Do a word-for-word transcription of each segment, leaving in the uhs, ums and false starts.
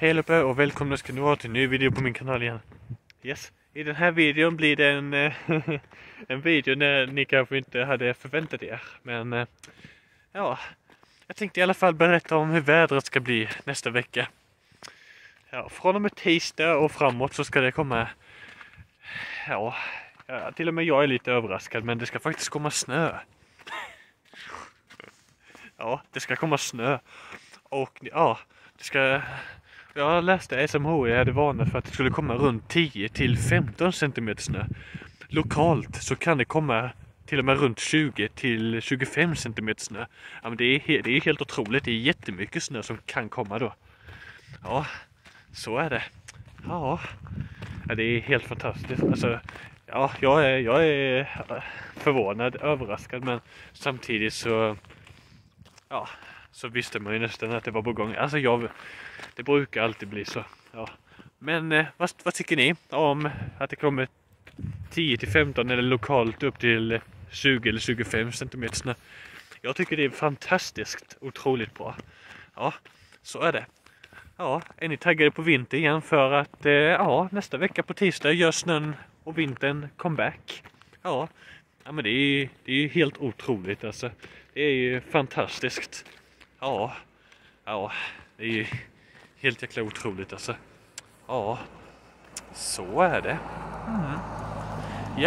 Hej allihopa och välkomna ska ni vara till en ny video på min kanal igen. Yes. I den här videon blir det en, en video när ni kanske inte hade förväntat er. Men ja, jag tänkte i alla fall berätta om hur vädret ska bli nästa vecka. Ja, från och med tisdag och framåt så ska det komma, ja, ja till och med jag är lite överraskad, men det ska faktiskt komma snö. Ja, det ska komma snö. Och ja, det ska... Jag läste S M H I hade varnat för att det skulle komma runt tio till femton centimeter snö. Lokalt så kan det komma till och med runt tjugo till tjugofem centimeter snö. Ja, men det är, he- det är helt otroligt. Det är jättemycket snö som kan komma då. Ja, så är det. Ja, ja det är helt fantastiskt. Alltså, ja, jag är, jag är förvånad, överraskad, men samtidigt så... Ja, så visste man ju nästan att det var på gång. Alltså jag, det brukar alltid bli så. Ja. Men eh, vad, vad tycker ni om att det kommer tio till femton eller lokalt upp till tjugo eller tjugofem centimeter snö? Jag tycker det är fantastiskt, otroligt bra. Ja, så är det. Ja, är ni taggade på vinter igen för att eh, ja, nästa vecka på tisdag gör snön och vintern comeback? Ja, ja men det är, det är helt otroligt alltså. Det är ju fantastiskt. Ja, ja, det är ju helt jäkla otroligt alltså. Ja, så är det. Mm. Japp.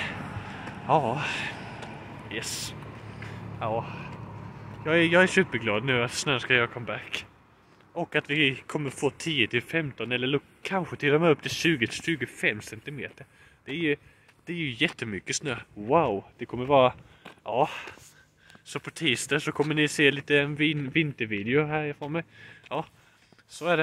Ja, yes. Ja, jag är, jag är superglad nu att snön ska göra comeback. Och att vi kommer få tio till femton eller kanske till och med upp till tjugo till tjugofem centimeter. Det är ju, det är ju jättemycket snö. Wow, det kommer vara... Ja... Så på tisdag så kommer ni se lite en vin- vintervideo härifrån mig. Ja, så är det.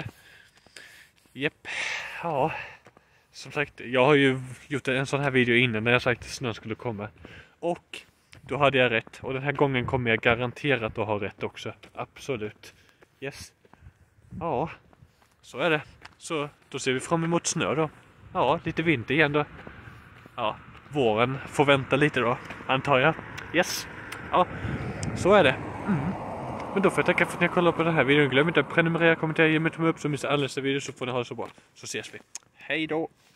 Japp. Ja. Som sagt, jag har ju gjort en sån här video innan när jag sagt att snön skulle komma. Och då hade jag rätt. Och den här gången kommer jag garanterat att ha rätt också. Absolut. Yes. Ja, så är det. Så då ser vi fram emot snö då. Ja, lite vinter igen då. Ja, våren får vänta lite då, antar jag. Yes. Ja, så är det. Mm. Men då får jag tacka för att ni har kollat på den här videon. Glöm inte att prenumerera, kommentera, ge mig tumme upp så missar alla nästa video, så får ni ha det så bra. Så ses vi. Hej då!